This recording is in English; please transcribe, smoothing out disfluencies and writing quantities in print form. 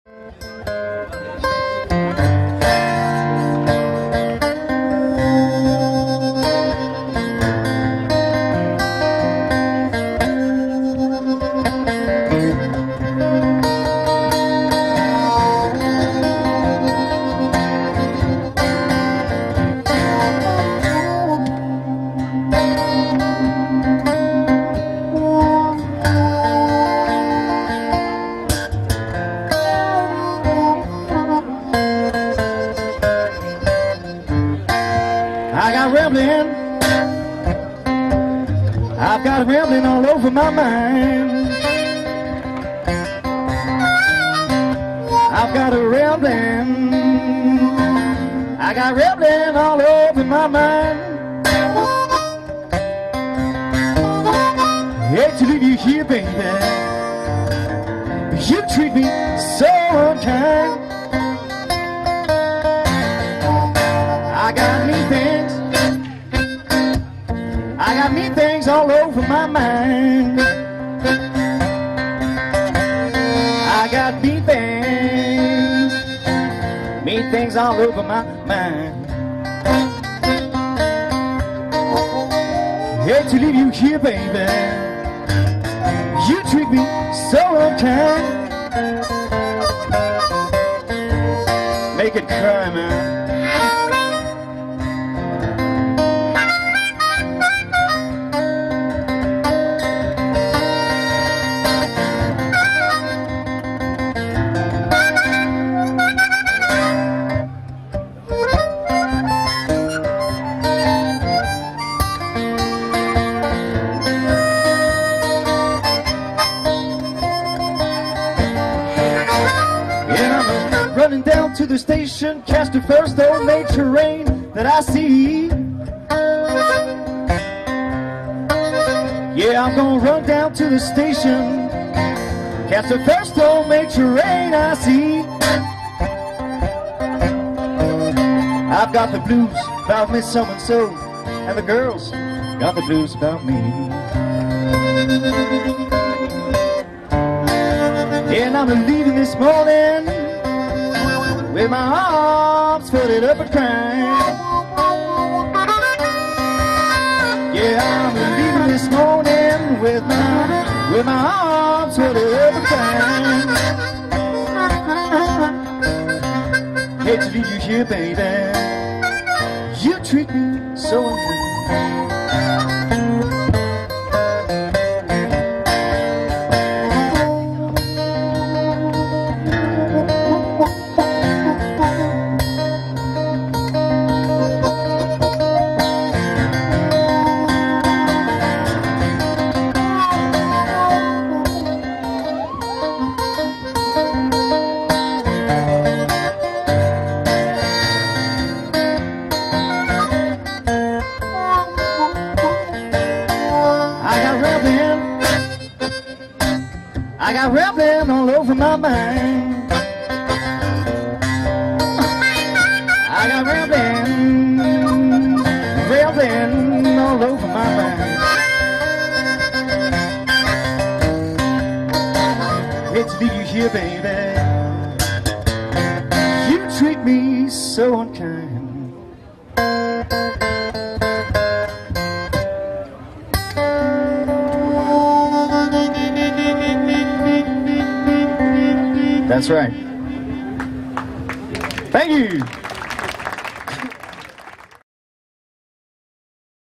I got rambling, I've got rambling all over my mind. I've got a rambling, I got rambling all over my mind. Hate to leave you here, baby, you treat me so unkind. I got mean things, I got mean things all over my mind. I got mean things all over my mind. Hate to leave you here, baby, you treat me so unkind. Make it cry, man. Running down to the station, catch the first old made train that I see. Yeah, I'm gonna run down to the station, catch the first old made train I see. I've got the blues about Miss So-and-so, and the girls got the blues about me. And I'm leaving this morning with my arms folded up and crying. Yeah, I'm leaving this morning with my arms folded up and crying. Hate to leave you here, baby, you treat me so unkind. I got rambling all over my mind. I got rambling all over my mind. Hate to leave you here, baby, you treat me so unkind. That's right. Thank you.